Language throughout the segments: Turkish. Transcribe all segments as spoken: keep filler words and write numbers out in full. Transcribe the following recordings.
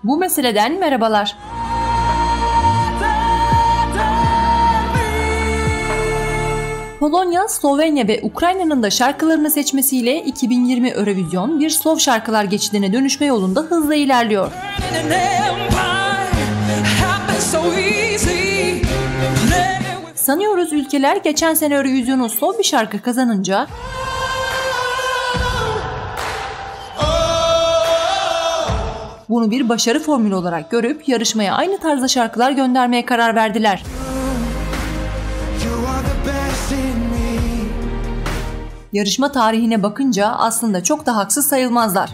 Bu meseleden merhabalar. Polonya, Slovenya ve Ukrayna'nın da şarkılarını seçmesiyle iki bin yirmi Eurovision bir Slov şarkılar geçidine dönüşme yolunda hızla ilerliyor. Sanıyoruz ülkeler geçen sene Eurovision'u Slov bir şarkı kazanınca bunu bir başarı formülü olarak görüp yarışmaya aynı tarzda şarkılar göndermeye karar verdiler. Yarışma tarihine bakınca aslında çok da haksız sayılmazlar.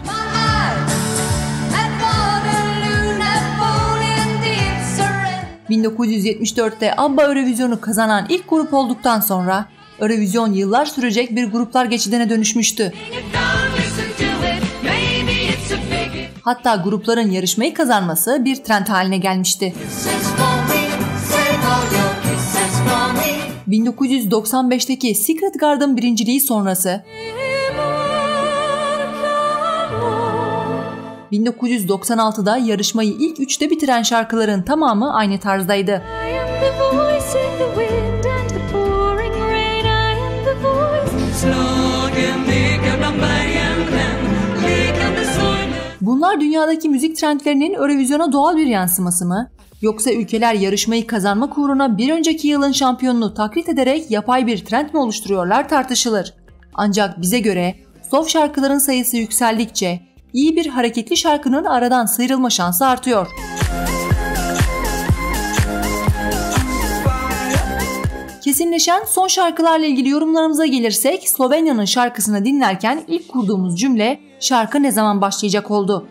bin dokuz yüz yetmiş dörtte ABBA Eurovision'u kazanan ilk grup olduktan sonra Eurovision yıllar sürecek bir gruplar geçidine dönüşmüştü. Hatta grupların yarışmayı kazanması bir trend haline gelmişti. bin dokuz yüz doksan beşteki Secret Garden birinciliği sonrası bin dokuz yüz doksan altıda yarışmayı ilk üçte bitiren şarkıların tamamı aynı tarzdaydı. Bunlar dünyadaki müzik trendlerinin Eurovision'a doğal bir yansıması mı? Yoksa ülkeler yarışmayı kazanmak uğruna bir önceki yılın şampiyonunu taklit ederek yapay bir trend mi oluşturuyorlar tartışılır. Ancak bize göre Slov şarkıların sayısı yükseldikçe iyi bir hareketli şarkının aradan sıyrılma şansı artıyor. Kesinleşen son şarkılarla ilgili yorumlarımıza gelirsek Slovenya'nın şarkısını dinlerken ilk kurduğumuz cümle şarkı ne zaman başlayacak oldu.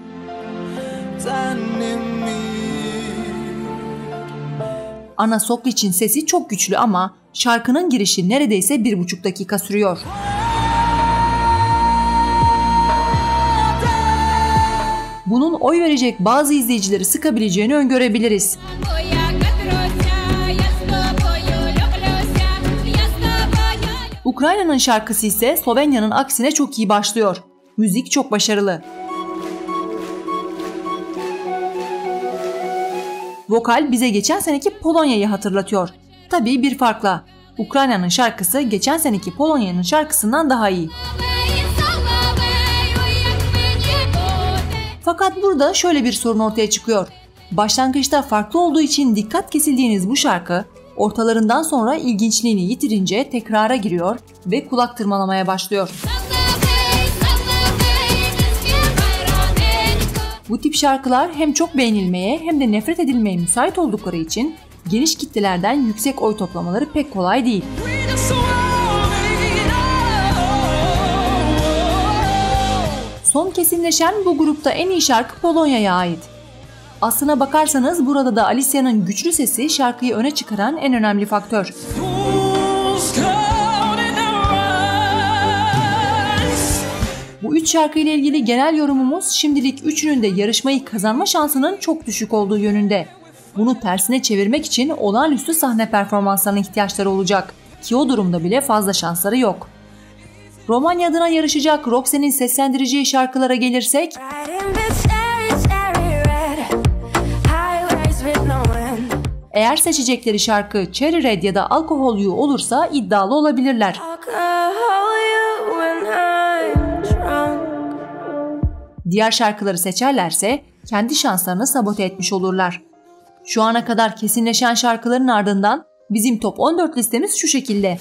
Ana Sokliç'in sesi çok güçlü ama şarkının girişi neredeyse bir buçuk dakika sürüyor. Bunun oy verecek bazı izleyicileri sıkabileceğini öngörebiliriz. Ukrayna'nın şarkısı ise Slovenya'nın aksine çok iyi başlıyor. Müzik çok başarılı. Vokal bize geçen seneki Polonya'yı hatırlatıyor. Tabii bir farkla. Ukrayna'nın şarkısı geçen seneki Polonya'nın şarkısından daha iyi. Fakat burada şöyle bir sorun ortaya çıkıyor. Başlangıçta farklı olduğu için dikkat kesildiğiniz bu şarkı, ortalarından sonra ilginçliğini yitirince tekrara giriyor ve kulak tırmalamaya başlıyor. Bu tip şarkılar hem çok beğenilmeye hem de nefret edilmeye müsait oldukları için geniş kitlelerden yüksek oy toplamaları pek kolay değil. Son kesinleşen bu grupta en iyi şarkı Polonya'ya ait. Aslına bakarsanız burada da Alicia'nın güçlü sesi şarkıyı öne çıkaran en önemli faktör. Bu üç şarkıyla ilgili genel yorumumuz şimdilik üçünün de yarışmayı kazanma şansının çok düşük olduğu yönünde. Bunu tersine çevirmek için olağanüstü sahne performanslarına ihtiyaçları olacak ki o durumda bile fazla şansları yok. Romanya adına yarışacak Roxanne'in seslendireceği şarkılara gelirsek, eğer seçecekleri şarkı Cherry Red ya da Alcohol You olursa iddialı olabilirler. Diğer şarkıları seçerlerse kendi şanslarını sabote etmiş olurlar. Şu ana kadar kesinleşen şarkıların ardından bizim top on dört listemiz şu şekilde.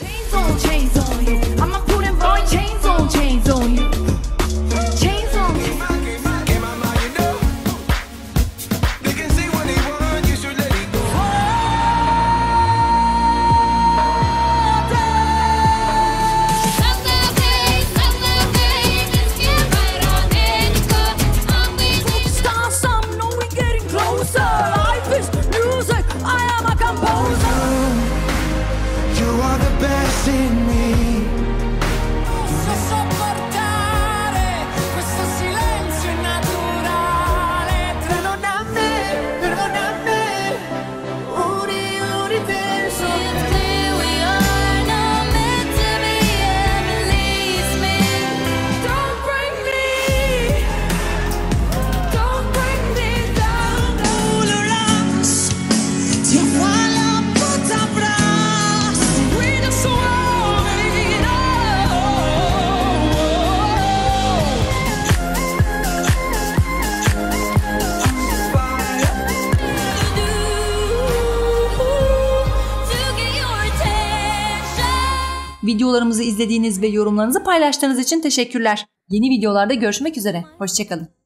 Videolarımızı izlediğiniz ve yorumlarınızı paylaştığınız için teşekkürler. Yeni videolarda görüşmek üzere. Hoşça kalın.